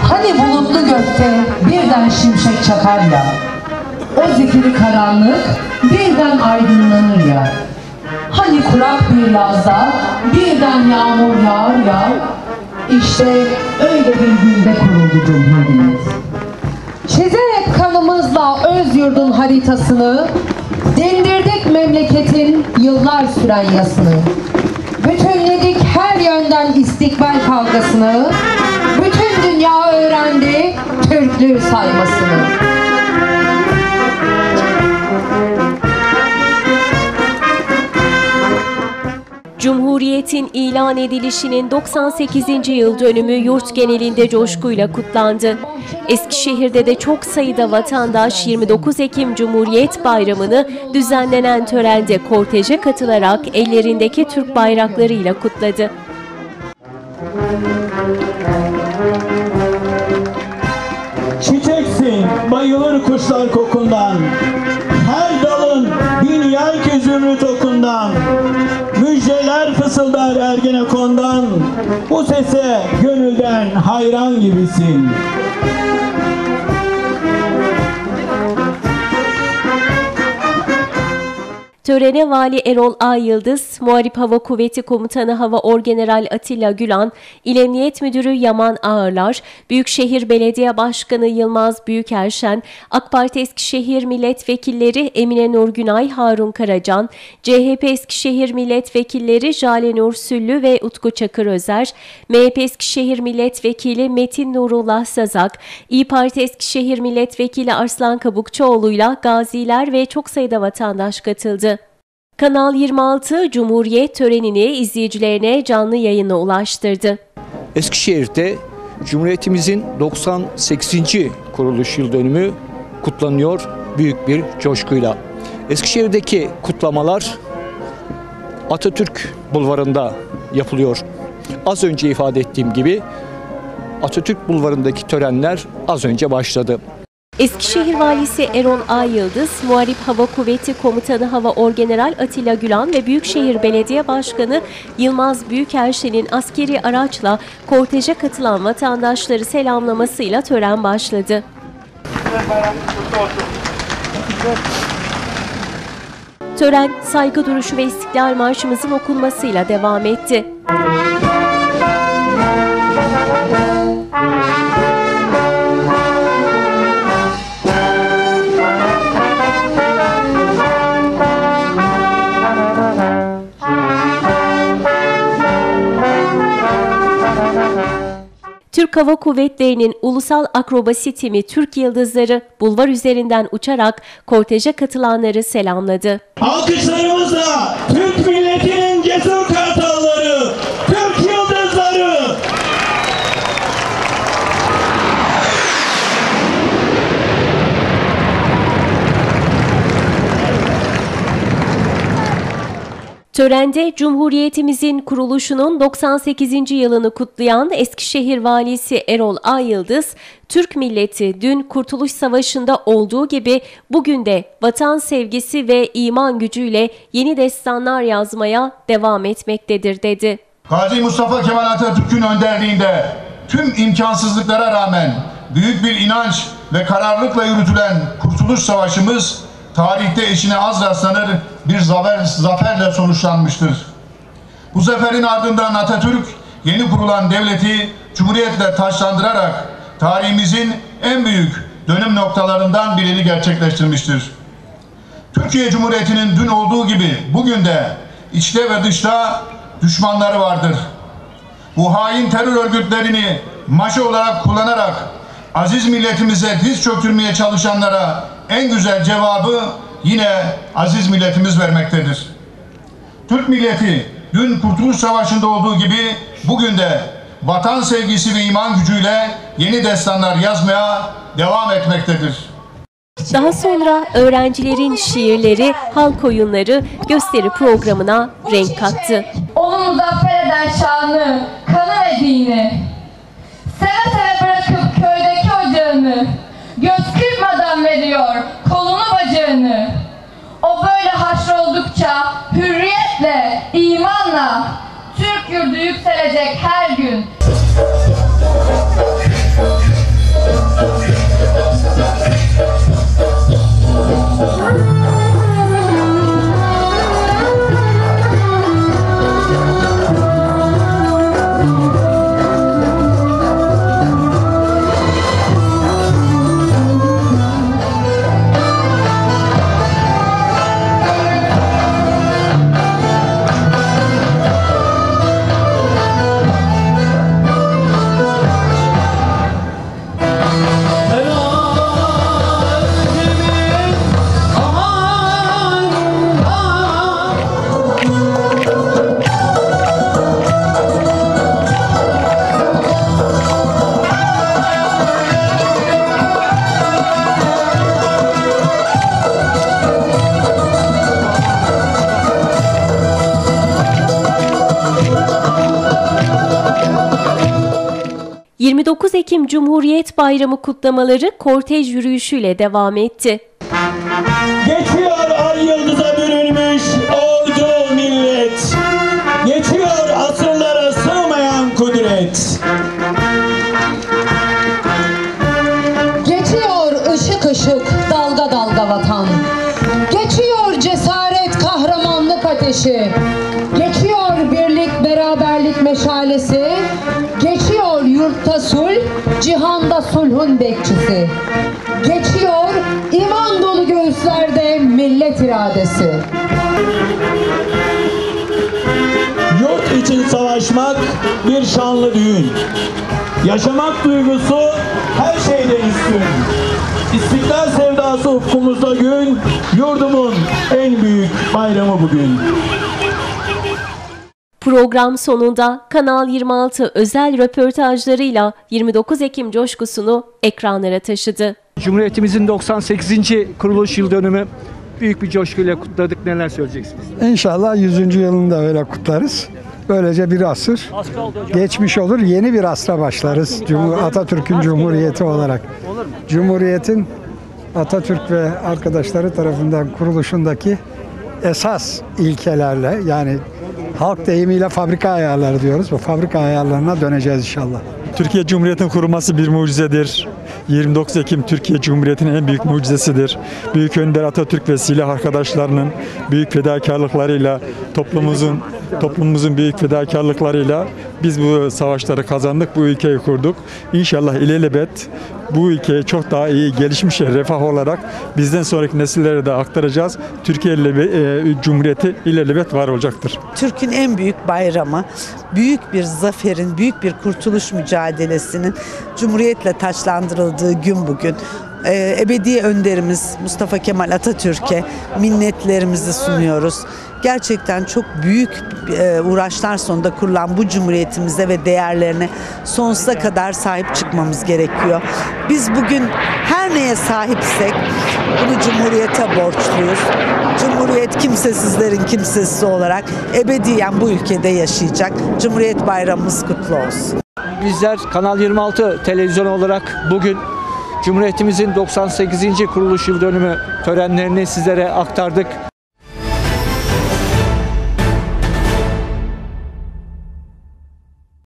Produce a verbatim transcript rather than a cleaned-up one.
Hani bulutlu gökte birden şimşek çakar ya, o zifiri karanlık birden aydınlanır ya. Hani kurak bir yazda birden yağmur yağar ya, işte öyle bir günde kuruldu Cumhuriyet. Çizerek kanımızla öz yurdun haritasını, dindirdik memleketin yıllar süren yasını. Bütünledik her yönden istikbal kavgasını, bütün dünya öğrendi Türklüğü saymasını. Cumhuriyetin ilan edilişinin doksan sekizinci yıl dönümü yurt genelinde coşkuyla kutlandı. Eskişehir'de de çok sayıda vatandaş yirmi dokuz Ekim Cumhuriyet Bayramı'nı düzenlenen törende korteje katılarak ellerindeki Türk bayraklarıyla kutladı. Çiçeksin, bayılır kuşlar kokundan, her dalın bin yay ki zümrüt okundan, müjdeler fısıldar Ergenekon'dan, bu sese gönülden hayran gibisin. Törene Vali Erol Ayyıldız, Muharip Hava Kuvveti Komutanı Hava Orgeneral Atilla Gülan, İl Emniyet Müdürü Yaman Ağırlar, Büyükşehir Belediye Başkanı Yılmaz Büyükerşen, AK Parti Eskişehir Milletvekilleri Emine Nur Günay, Harun Karacan, C H P Eskişehir Milletvekilleri Jale Nur Süllü ve Utku Çakır Özer, M H P Eskişehir Milletvekili Metin Nurullah Sazak, İYİ Parti Eskişehir Milletvekili Arslan Kabukçuoğlu'yla gaziler ve çok sayıda vatandaş katıldı. Kanal yirmi altı Cumhuriyet törenini izleyicilerine canlı yayına ulaştırdı. Eskişehir'de Cumhuriyetimizin doksan sekizinci kuruluş yıl dönümü kutlanıyor büyük bir coşkuyla. Eskişehir'deki kutlamalar Atatürk Bulvarı'nda yapılıyor. Az önce ifade ettiğim gibi Atatürk Bulvarı'ndaki törenler az önce başladı. Eskişehir Valisi Erol Ayyıldız, Muharip Hava Kuvveti Komutanı Hava Orgeneral Atilla Gülan ve Büyükşehir Belediye Başkanı Yılmaz Büyükerşen'in askeri araçla korteje katılan vatandaşları selamlamasıyla tören başladı. Tören, saygı duruşu ve İstiklal Marşımızın okunmasıyla devam etti. Türk Hava Kuvvetleri'nin ulusal akrobasi timi Türk Yıldızları bulvar üzerinden uçarak korteje katılanları selamladı. Alkışlarımızla Türk milletinin cesur kartalları, Türk Yıldızları. Törende Cumhuriyetimizin kuruluşunun doksan sekizinci yılını kutlayan Eskişehir Valisi Erol Ayyıldız, Türk milleti dün Kurtuluş Savaşı'nda olduğu gibi bugün de vatan sevgisi ve iman gücüyle yeni destanlar yazmaya devam etmektedir dedi. Gazi Mustafa Kemal Atatürk'ün önderliğinde tüm imkansızlıklara rağmen büyük bir inanç ve kararlılıkla yürütülen Kurtuluş Savaşımız tarihte eşine az rastlanır bir zafer, zaferle sonuçlanmıştır. Bu zaferin ardından Atatürk yeni kurulan devleti Cumhuriyetle taçlandırarak tarihimizin en büyük dönüm noktalarından birini gerçekleştirmiştir. Türkiye Cumhuriyeti'nin dün olduğu gibi bugün de içte ve dışta düşmanları vardır. Bu hain terör örgütlerini maşa olarak kullanarak aziz milletimize diz çöktürmeye çalışanlara en güzel cevabı yine aziz milletimiz vermektedir. Türk milleti dün Kurtuluş Savaşı'nda olduğu gibi bugün de vatan sevgisi ve iman gücüyle yeni destanlar yazmaya devam etmektedir. Daha sonra öğrencilerin şiirleri, halk oyunları gösteri programına renk kattı. Onu muzaffer eden şanı, kanı ve dini, seve seve bırakıp köydeki ocağını, göz kırpmadan veriyor kolunu bacağını. O böyle haşroldukça hürriyetle, imanla Türk yurdu yükselecek her gün. dokuz Ekim Cumhuriyet Bayramı kutlamaları kortej yürüyüşüyle devam etti. Geçiyor ay yıldıza bürünmüş ordu millet. Geçiyor asırlara sığmayan kudret. Geçiyor ışık ışık, dalga dalga vatan. Geçiyor cesaret, kahramanlık ateşi. Geçiyor birlik, beraberlik meşalesi. Geçiyor yurtta sulh, cihanda sulhun bekçisi. Geçiyor iman dolu göğüslerde millet iradesi. Yurt için savaşmak bir şanlı düğün. Yaşamak duygusu her şeyden üstün. İstiklal sevdası ufkumuzda gün, yurdumun en büyük bayramı bugün. Program sonunda Kanal yirmi altı özel röportajlarıyla yirmi dokuz Ekim coşkusunu ekranlara taşıdı. Cumhuriyetimizin doksan sekizinci kuruluş yıl dönümü büyük bir coşkuyla kutladık. Neler söyleyeceksiniz? İnşallah yüzüncü yılını da öyle kutlarız. Böylece bir asır geçmiş olur. Yeni bir asra başlarız. Cumhur, Atatürk'ün Cumhuriyeti olarak. Cumhuriyetin Atatürk ve arkadaşları tarafından kuruluşundaki esas ilkelerle, yani halk deyimiyle fabrika ayarları diyoruz. Bu fabrika ayarlarına döneceğiz inşallah. Türkiye Cumhuriyeti'nin kurulması bir mucizedir. yirmi dokuz Ekim Türkiye Cumhuriyeti'nin en büyük mucizesidir. Büyük Önder Atatürk ve silah arkadaşlarının büyük fedakarlıklarıyla, toplumumuzun toplumumuzun büyük fedakarlıklarıyla biz bu savaşları kazandık, bu ülkeyi kurduk. İnşallah ilelebet bu ülkeyi çok daha iyi, gelişmiş refah olarak bizden sonraki nesillere de aktaracağız. Türkiye e, Cumhuriyeti ilelebet var olacaktır. Türk'ün en büyük bayramı, büyük bir zaferin, büyük bir kurtuluş mücadelesinin Cumhuriyetle taçlandırıldığı gün bugün. Ee, ebedi önderimiz Mustafa Kemal Atatürk'e minnetlerimizi sunuyoruz. Gerçekten çok büyük e, uğraşlar sonunda kurulan bu cumhuriyetimize ve değerlerine sonsuza kadar sahip çıkmamız gerekiyor. Biz bugün her neye sahipsek bunu cumhuriyete borçluyuz. Cumhuriyet kimsesizlerin kimsesiz olarak ebediyen bu ülkede yaşayacak. Cumhuriyet Bayramımız kutlu olsun. Bizler Kanal yirmi altı televizyonu olarak bugün Cumhuriyetimizin doksan sekizinci kuruluş yıl dönümü törenlerini sizlere aktardık.